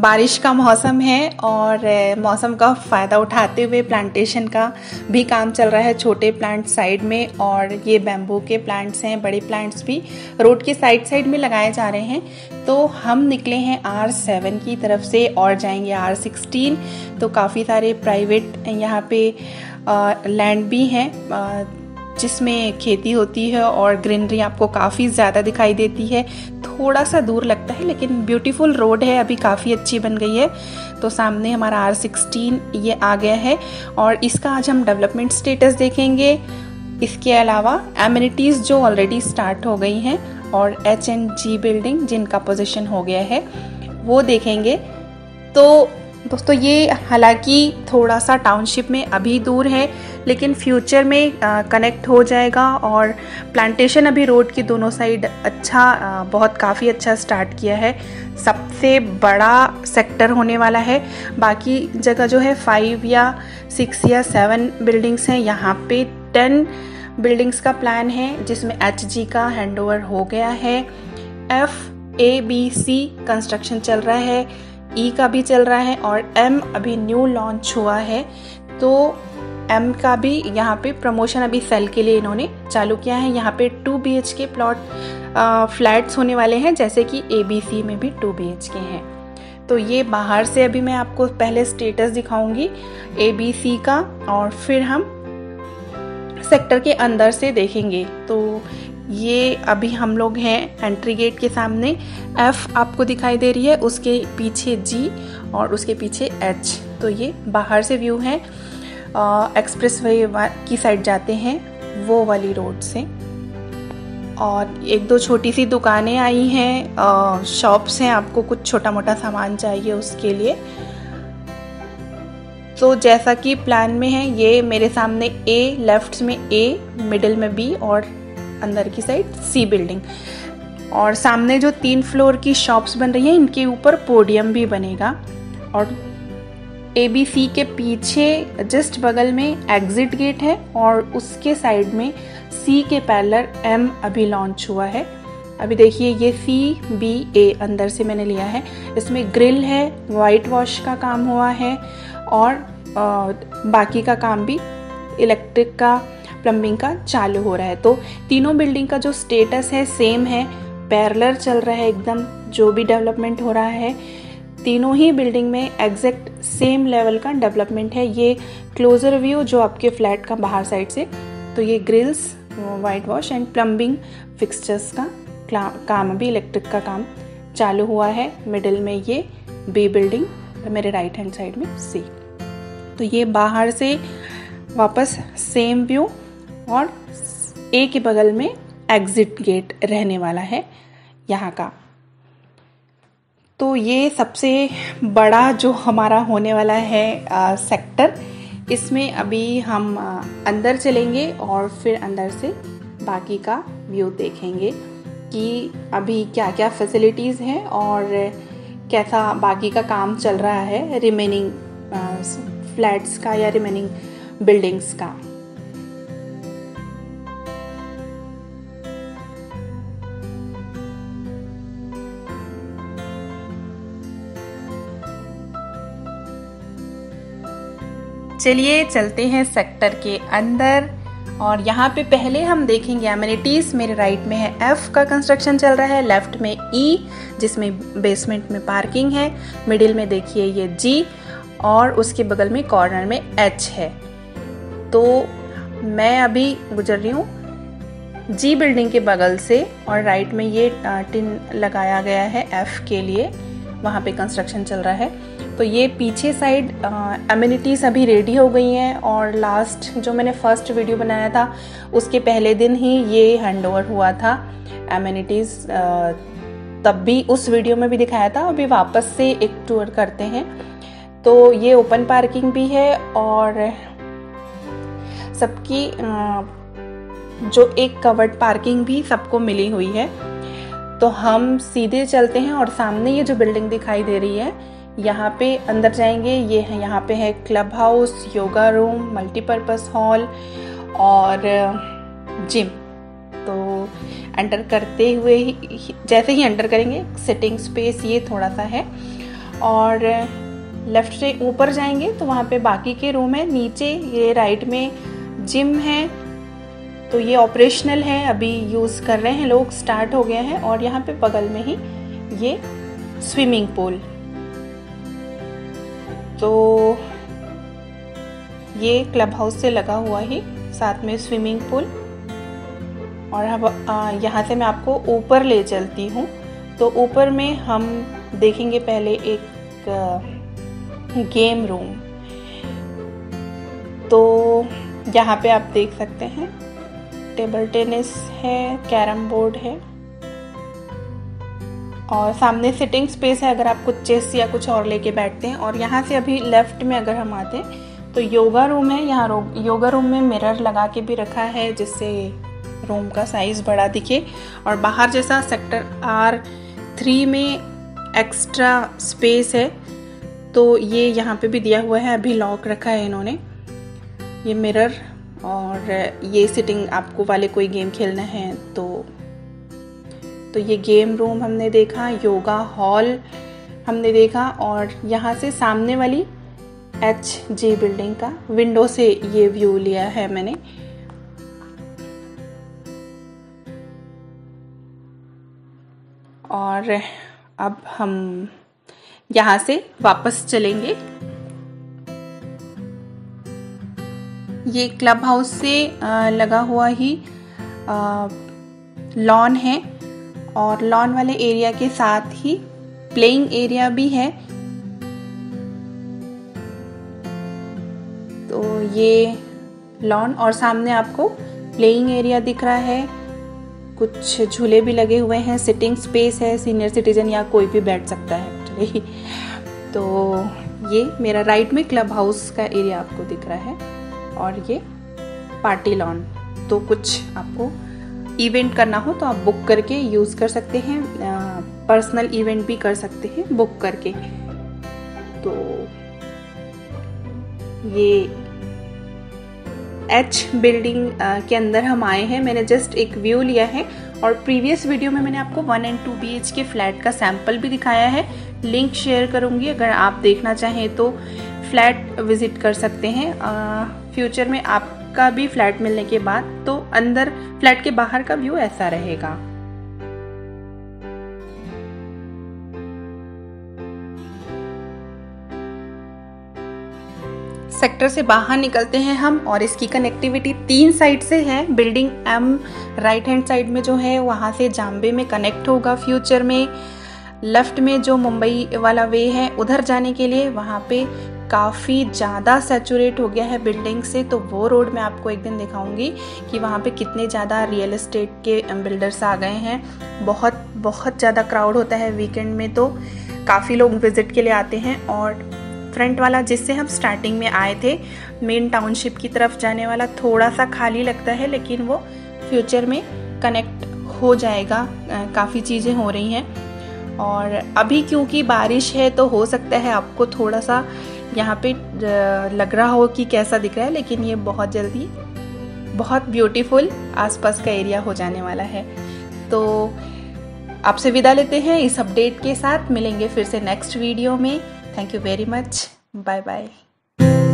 बारिश का मौसम है और मौसम का फ़ायदा उठाते हुए प्लांटेशन का भी काम चल रहा है छोटे प्लांट साइड में। और ये बैम्बू के प्लांट्स हैं, बड़े प्लांट्स भी रोड के साइड में लगाए जा रहे हैं। तो हम निकले हैं R7 की तरफ से और जाएंगे R16। तो काफ़ी सारे प्राइवेट यहाँ पे लैंड भी हैं जिसमें खेती होती है और ग्रीनरी आपको काफ़ी ज़्यादा दिखाई देती है। थोड़ा सा दूर लगता है लेकिन ब्यूटीफुल रोड है, अभी काफ़ी अच्छी बन गई है। तो सामने हमारा R16 ये आ गया है और इसका आज हम डेवलपमेंट स्टेटस देखेंगे। इसके अलावा एमिनिटीज़ जो ऑलरेडी स्टार्ट हो गई हैं और H&G बिल्डिंग जिनका पोजीशन हो गया है वो देखेंगे। तो दोस्तों ये हालांकि थोड़ा सा टाउनशिप में अभी दूर है लेकिन फ्यूचर में कनेक्ट हो जाएगा। और प्लांटेशन अभी रोड की दोनों साइड बहुत काफ़ी अच्छा स्टार्ट किया है। सबसे बड़ा सेक्टर होने वाला है। बाकी जगह जो है 5 या 6 या 7 बिल्डिंग्स हैं, यहाँ पे 10 बिल्डिंग्स का प्लान है जिसमें HG का हैंडओवर हो गया है। FABC कंस्ट्रक्शन चल रहा है, E का भी चल रहा है और M अभी न्यू लॉन्च हुआ है। तो M का भी यहाँ पे प्रमोशन अभी सेल के लिए इन्होंने चालू किया है। यहाँ पे 2 BHK प्लॉट फ्लैट्स होने वाले हैं जैसे कि ABC में भी 2 BHK हैं। तो ये बाहर से अभी मैं आपको पहले स्टेटस दिखाऊंगी ABC का और फिर हम सेक्टर के अंदर से देखेंगे। तो ये अभी हम लोग हैं एंट्री गेट के सामने। F आपको दिखाई दे रही है, उसके पीछे G और उसके पीछे H। तो ये बाहर से व्यू है। एक्सप्रेस वे की साइड जाते हैं वो वाली रोड से। और 1-2 छोटी सी दुकानें आई हैं, शॉप्स हैं, आपको कुछ छोटा मोटा सामान चाहिए उसके लिए। तो जैसा कि प्लान में है ये मेरे सामने A, लेफ्ट में A, मिडिल में B और अंदर की साइड C बिल्डिंग। और सामने जो 3 फ्लोर की शॉप्स बन रही हैं इनके ऊपर पोडियम भी बनेगा। और ABC के पीछे जस्ट बगल में एग्जिट गेट है और उसके साइड में C के पैरेलल M अभी लॉन्च हुआ है। अभी देखिए ये CBA अंदर से मैंने लिया है। इसमें ग्रिल है, वाइट वॉश का काम हुआ है और बाकी का काम भी इलेक्ट्रिक का, प्लम्बिंग का चालू हो रहा है। तो तीनों बिल्डिंग का जो स्टेटस है सेम है, पैरेलल चल रहा है एकदम। जो भी डेवलपमेंट हो रहा है तीनों ही बिल्डिंग में एग्जैक्ट सेम लेवल का डेवलपमेंट है। ये क्लोजर व्यू जो आपके फ्लैट का बाहर साइड से। तो ये grills, white wash and plumbing fixtures का काम, अभी इलेक्ट्रिक का काम चालू हुआ है। मिडिल में ये B बिल्डिंग, मेरे राइट हैंड साइड में C। तो ये बाहर से वापस सेम व्यू और A के बगल में एग्जिट गेट रहने वाला है यहाँ का। तो ये सबसे बड़ा जो हमारा होने वाला है सेक्टर। इसमें अभी हम अंदर चलेंगे और फिर अंदर से बाकी का व्यू देखेंगे कि अभी क्या क्या फैसिलिटीज़ हैं और कैसा बाकी का काम चल रहा है रिमेनिंग फ्लैट्स का या रिमेनिंग बिल्डिंग्स का। चलिए चलते हैं सेक्टर के अंदर और यहाँ पे पहले हम देखेंगे एमिनिटीज़। मेरे राइट में है F का कंस्ट्रक्शन चल रहा है, लेफ्ट में E जिसमें बेसमेंट में पार्किंग है, मिडिल में देखिए ये G और उसके बगल में कॉर्नर में H है। तो मैं अभी गुजर रही हूँ G बिल्डिंग के बगल से और राइट में ये टिन लगाया गया है F के लिए, वहाँ पे कंस्ट्रक्शन चल रहा है। तो ये पीछे साइड एमिनिटीज़ अभी रेडी हो गई हैं और लास्ट जो मैंने फर्स्ट वीडियो बनाया था उसके पहले दिन ही ये हैंडओवर हुआ था एमिनिटीज़। तब भी उस वीडियो में भी दिखाया था। अभी वापस से एक टूर करते हैं। तो ये ओपन पार्किंग भी है और सबकी जो एक कवर्ड पार्किंग भी सबको मिली हुई है। तो हम सीधे चलते हैं और सामने ये जो बिल्डिंग दिखाई दे रही है यहाँ पे अंदर जाएंगे। ये है, यहाँ पे है club house, yoga room, multipurpose hall और जिम। तो एंटर करते हुए ही जैसे ही एंटर करेंगे सिटिंग स्पेस ये थोड़ा सा है और लेफ़्ट से ऊपर जाएंगे तो वहाँ पे बाकी के रूम है। नीचे ये राइट में जिम है, तो ये ऑपरेशनल है, अभी यूज़ कर रहे हैं लोग, स्टार्ट हो गया है। और यहाँ पे बगल में ही ये स्विमिंग पूल, तो ये क्लब हाउस से लगा हुआ ही साथ में स्विमिंग पूल। और अब यहाँ से मैं आपको ऊपर ले चलती हूँ। तो ऊपर में हम देखेंगे पहले एक गेम रूम। तो यहाँ पे आप देख सकते हैं टेबल टेनिस है, कैरम बोर्ड है और सामने सिटिंग स्पेस है अगर आप कुछ चेस या कुछ और लेके बैठते हैं। और यहाँ से अभी लेफ्ट में अगर हम आते हैं तो योगा रूम है। यहाँ योगा रूम में मिरर लगा के भी रखा है जिससे रूम का साइज़ बड़ा दिखे। और बाहर जैसा सेक्टर R3 में एक्स्ट्रा स्पेस है, तो ये यहाँ पे भी दिया हुआ है, अभी लॉक रखा है इन्होंने। ये मिरर और ये सिटिंग आपको वाले कोई गेम खेलना है तो ये गेम रूम हमने देखा, योगा हॉल हमने देखा। और यहाँ से सामने वाली HG बिल्डिंग का विंडो से ये व्यू लिया है मैंने। और अब हम यहाँ से वापस चलेंगे। ये क्लब हाउस से लगा हुआ ही लॉन है और लॉन वाले एरिया के साथ ही प्लेइंग एरिया भी है। तो ये लॉन और सामने आपको प्लेइंग एरिया दिख रहा है, कुछ झूले भी लगे हुए हैं, सिटिंग स्पेस है, सीनियर सिटीजन या कोई भी बैठ सकता है एक्चुअली। तो ये मेरा राइट में क्लब हाउस का एरिया आपको दिख रहा है और ये पार्टी लॉन। तो कुछ आपको इवेंट करना हो तो आप बुक करके यूज़ कर सकते हैं, पर्सनल इवेंट भी कर सकते हैं बुक करके। तो ये H बिल्डिंग के अंदर हम आए हैं। मैंने जस्ट एक व्यू लिया है और प्रीवियस वीडियो में मैंने आपको 1 and 2 BHK फ्लैट का सैंपल भी दिखाया है, लिंक शेयर करूंगी, अगर आप देखना चाहें तो फ्लैट विजिट कर सकते हैं। फ्यूचर में आपका भी फ्लैट मिलने के बाद तो अंदर फ्लैट के बाहर का व्यू ऐसा रहेगा। सेक्टर से बाहर निकलते हैं हम और इसकी कनेक्टिविटी 3 साइड से है। Building M right hand side में जो है वहाँ से जाम्बे में कनेक्ट होगा फ्यूचर में। लेफ्ट में जो मुंबई वाला वे है उधर जाने के लिए वहाँ पे काफ़ी ज़्यादा सैचुरेट हो गया है बिल्डिंग से, तो वो रोड मैं आपको एक दिन दिखाऊंगी कि वहाँ पे कितने ज़्यादा रियल एस्टेट के बिल्डर्स आ गए हैं। बहुत बहुत ज़्यादा क्राउड होता है वीकेंड में, तो काफ़ी लोग विजिट के लिए आते हैं। और फ्रंट वाला जिससे हम स्टार्टिंग में आए थे मेन टाउनशिप की तरफ जाने वाला थोड़ा सा खाली लगता है, लेकिन वो फ्यूचर में कनेक्ट हो जाएगा, काफ़ी चीज़ें हो रही हैं। और अभी क्योंकि बारिश है तो हो सकता है आपको थोड़ा सा यहाँ पे लग रहा हो कि कैसा दिख रहा है, लेकिन ये बहुत जल्दी बहुत ब्यूटीफुल आसपास का एरिया हो जाने वाला है। तो आपसे विदा लेते हैं इस अपडेट के साथ, मिलेंगे फिर से नेक्स्ट वीडियो में। Thank you very much, bye bye.